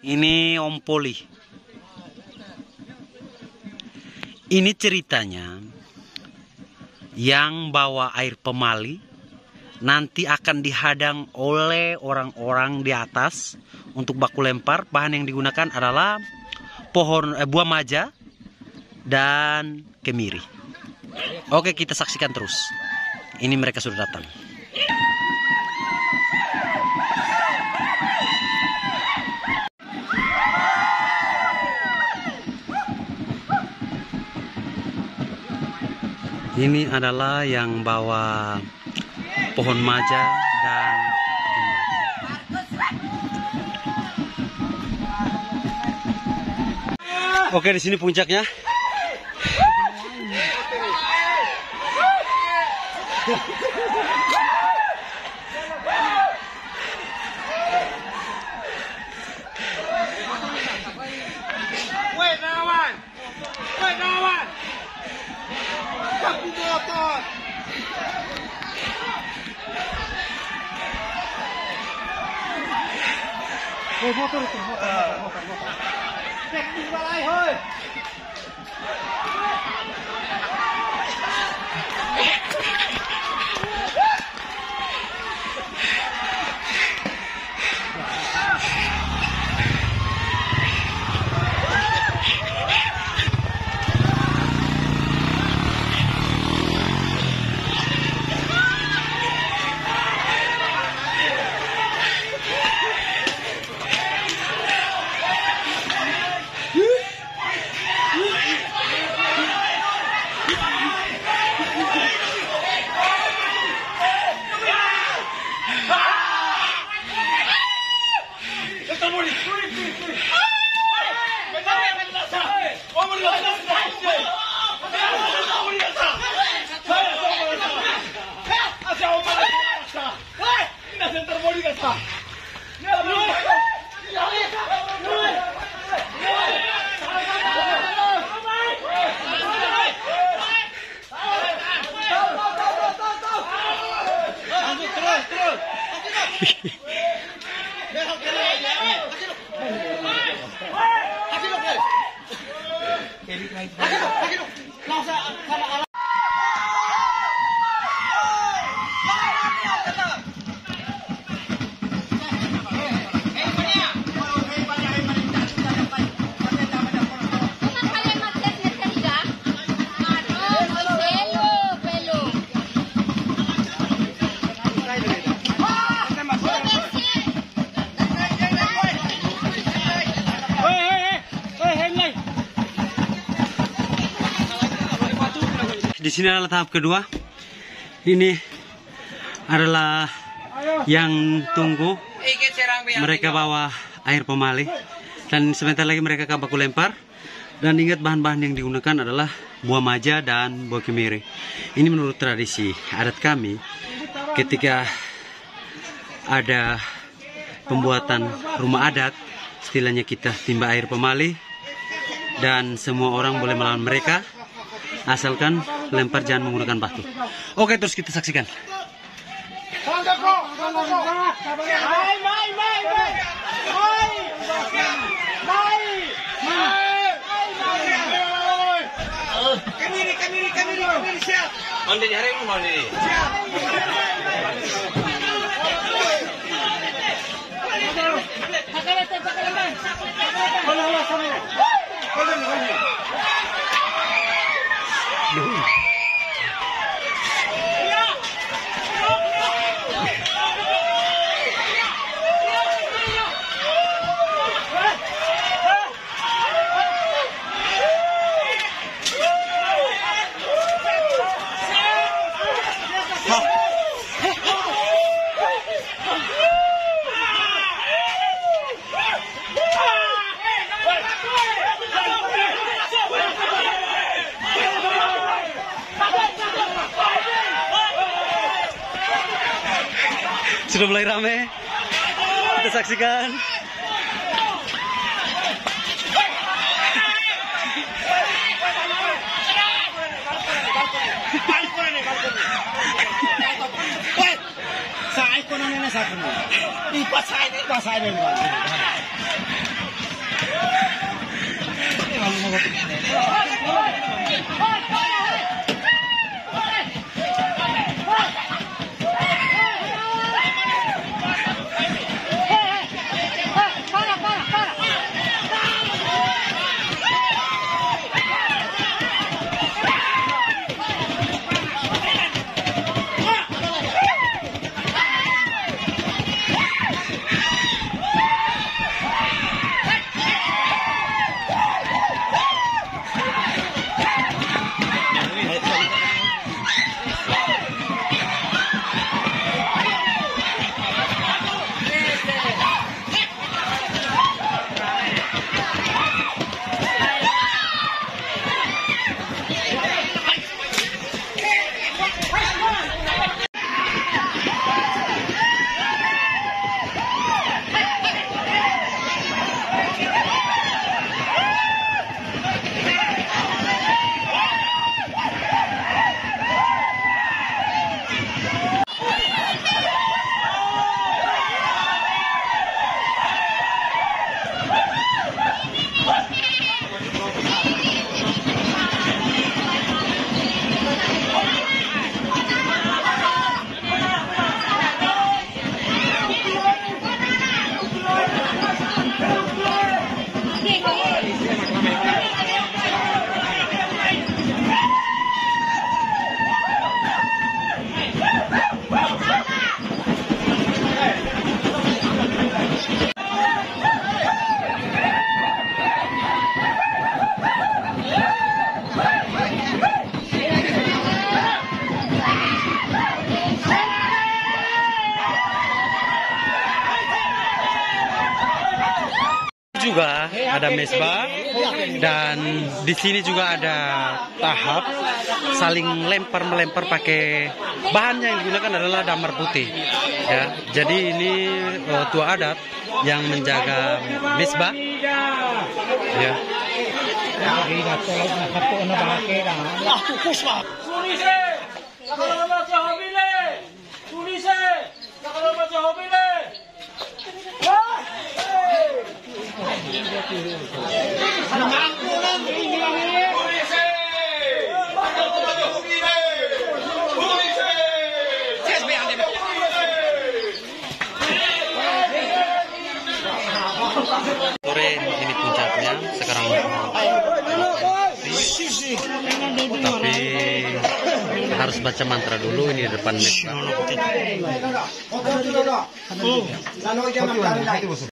Ini Om Poli. Ini ceritanya yang bawa air pemali nanti akan dihadang oleh orang-orang di atas untuk baku lempar. Bahan yang digunakan adalah buah maja dan kemiri. Oke, kita saksikan terus. Ini mereka sudah datang. Ini adalah yang bawa pohon maja dan oke, di sini puncaknya. Motor. Cek di balai, hoi. Di sini adalah tahap kedua. Ini adalah yang tunggu. Mereka bawa air pemali dan sebentar lagi mereka akan baku lempar. Dan ingat, bahan-bahan yang digunakan adalah buah maja dan buah kemiri. Ini menurut tradisi adat kami, ketika ada pembuatan rumah adat, istilahnya kita timba air pemali dan semua orang boleh melawan mereka. Asalkan lempar jangan menggunakan batu. Oke, terus kita saksikan. Sudah mulai rame. Kita saksikan. Sa ekonomi na sa kuno. Ipasay ni. Juga ada mesbah dan di sini juga ada tahap saling melempar pakai bahan yang digunakan adalah damar putih ya. Jadi ini tua adat yang menjaga mesbah ya. Sore ini puncaknya sekarang, tapi harus baca mantra dulu ini di depan mesbah.